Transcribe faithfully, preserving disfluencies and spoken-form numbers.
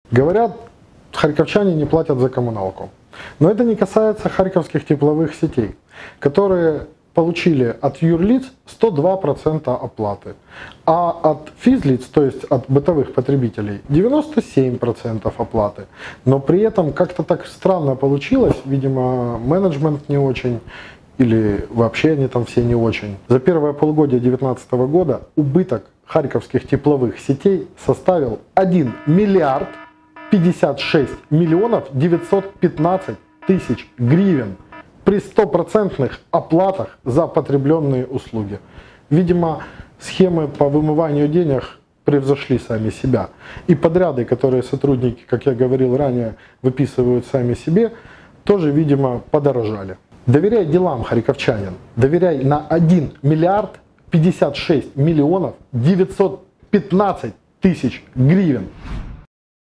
Говорят, харьковчане не платят за коммуналку. Но это не касается харьковских тепловых сетей, которые получили от юрлиц сто два процента оплаты, а от физлиц, то есть от бытовых потребителей, девяносто семь процентов оплаты. Но при этом как-то так странно получилось, видимо, менеджмент не очень, или вообще они там все не очень. За первое полугодие две тысячи девятнадцатого года убыток харьковских тепловых сетей составил один миллиард пятьдесят шесть миллионов девятьсот пятнадцать тысяч гривен при стопроцентных оплатах за потребленные услуги. Видимо, схемы по вымыванию денег превзошли сами себя. И подряды, которые сотрудники, как я говорил ранее, выписывают сами себе, тоже, видимо, подорожали. Доверяй делам, харьковчанин. Доверяй на один миллиард пятьдесят шесть миллионов девятьсот пятнадцать тысяч гривен.